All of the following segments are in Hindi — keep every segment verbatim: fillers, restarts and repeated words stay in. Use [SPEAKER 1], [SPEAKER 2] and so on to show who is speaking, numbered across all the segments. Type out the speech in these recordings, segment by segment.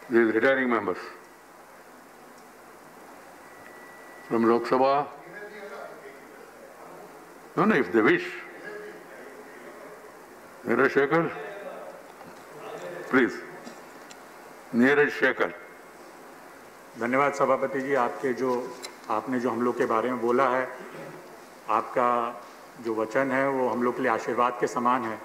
[SPEAKER 1] these retiring members from Lok Sabha. No, no, if they wish. Neeraj Shekhar, please. Neeraj Shekhar.
[SPEAKER 2] धन्यवाद सभापति जी, आपके जो आपने जो हम लोग के बारे में बोला है, आपका जो वचन है वो हम लोग के लिए आशीर्वाद के समान है।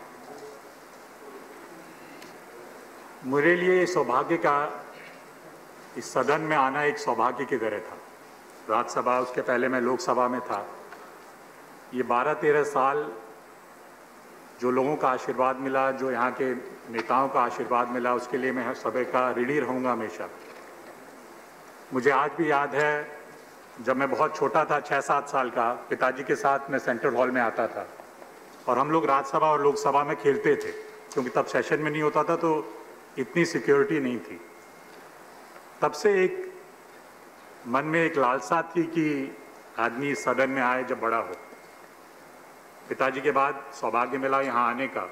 [SPEAKER 2] मेरे लिए सौभाग्य का इस सदन में आना एक सौभाग्य की तरह था। राज्यसभा, उसके पहले मैं लोकसभा में था। ये बारह तेरह साल जो लोगों का आशीर्वाद मिला, जो यहाँ के नेताओं का आशीर्वाद मिला, उसके लिए मैं सभी का ऋणी रहूँगा हमेशा। मुझे आज भी याद है जब मैं बहुत छोटा था, छः सात साल का, पिताजी के साथ मैं सेंट्रल हॉल में आता था और हम लोग राज्यसभा और लोकसभा में खेलते थे, क्योंकि तब सेशन में नहीं होता था तो इतनी सिक्योरिटी नहीं थी। तब से एक मन में एक लालसा थी कि आदमी सदन में आए जब बड़ा हो। पिताजी के बाद सौभाग्य मिला यहाँ आने का,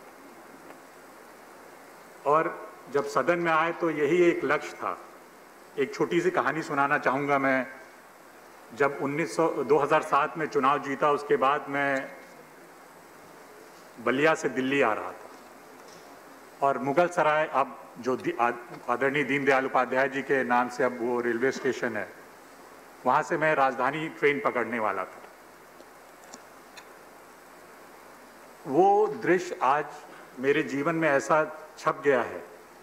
[SPEAKER 2] और जब सदन में आए तो यही एक लक्ष्य था। एक छोटी सी कहानी सुनाना चाहूँगा मैं। जब उन्नीस सौ दो हज़ार सात में चुनाव जीता, उसके बाद मैं बलिया से दिल्ली आ रहा था और मुगल सराय, अब जो आदरणीय दीनदयाल उपाध्याय जी के नाम से अब वो रेलवे स्टेशन है, वहाँ से मैं राजधानी ट्रेन पकड़ने वाला था। वो दृश्य आज मेरे जीवन में ऐसा छप गया है।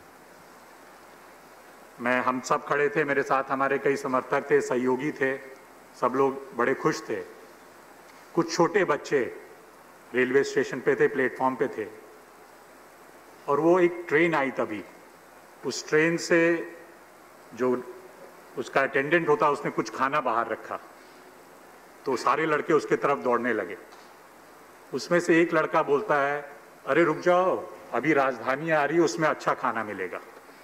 [SPEAKER 2] मैं हम सब खड़े थे, मेरे साथ हमारे कई समर्थक थे, सहयोगी थे, सब लोग बड़े खुश थे। कुछ छोटे बच्चे रेलवे स्टेशन पे थे, प्लेटफॉर्म पे थे, और वो एक ट्रेन आई तभी। उस ट्रेन से जो उसका अटेंडेंट होता, उसने कुछ खाना बाहर रखा, तो सारे लड़के उसके तरफ दौड़ने लगे। उसमें से एक लड़का बोलता है, अरे रुक जाओ, अभी राजधानी आ रही है, उसमें अच्छा खाना मिलेगा।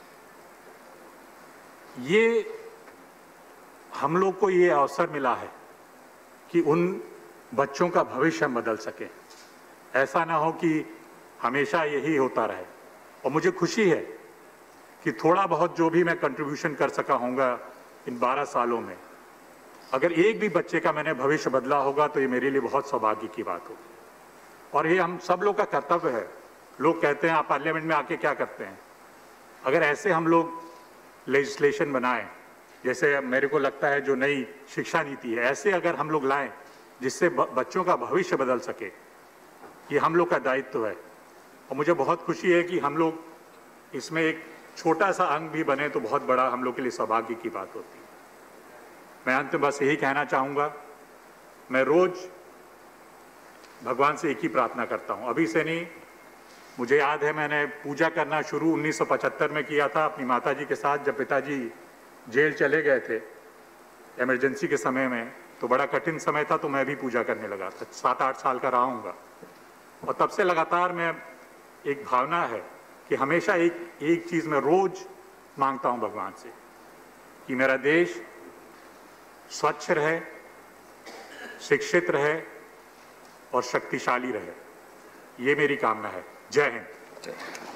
[SPEAKER 2] ये हम लोग को ये अवसर मिला है कि उन बच्चों का भविष्य हम बदल सकें। ऐसा ना हो कि हमेशा यही होता रहे। और मुझे खुशी है कि थोड़ा बहुत जो भी मैं कंट्रीब्यूशन कर सका होऊंगा इन बारह सालों में, अगर एक भी बच्चे का मैंने भविष्य बदला होगा तो ये मेरे लिए बहुत सौभाग्य की बात हो। और ये हम सब लोग का कर्तव्य है। लोग कहते हैं आप पार्लियामेंट में आके क्या करते हैं। अगर ऐसे हम लोग लेजिस्लेशन बनाएं, जैसे मेरे को लगता है जो नई शिक्षा नीति है, ऐसे अगर हम लोग लाएं जिससे बच्चों का भविष्य बदल सके, ये हम लोग का दायित्व है। और मुझे बहुत खुशी है कि हम लोग इसमें एक छोटा सा अंग भी बने तो बहुत बड़ा हम लोग के लिए सौभाग्य की बात होती है। मैं अंत में बस यही कहना चाहूँगा, मैं रोज भगवान से एक ही प्रार्थना करता हूँ। अभी से नहीं, मुझे याद है मैंने पूजा करना शुरू उन्नीस सौ पचहत्तर में किया था अपनी माताजी के साथ। जब पिताजी जेल चले गए थे इमरजेंसी के समय में, तो बड़ा कठिन समय था, तो मैं भी पूजा करने लगा था। सात आठ साल का रहा हूँगा, और तब से लगातार मैं एक भावना है कि हमेशा एक एक चीज़ मैं रोज मांगता हूँ भगवान से कि मेरा देश स्वच्छ रहे, शिक्षित रहे और शक्तिशाली रहे। ये मेरी कामना है। जय Hind.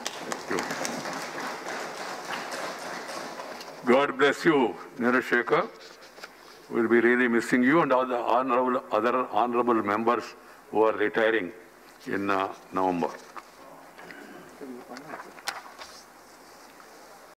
[SPEAKER 1] God bless you, Neeraj Shekhar. We'll be really missing you and all the honorable, other honorable members who are retiring in uh, November.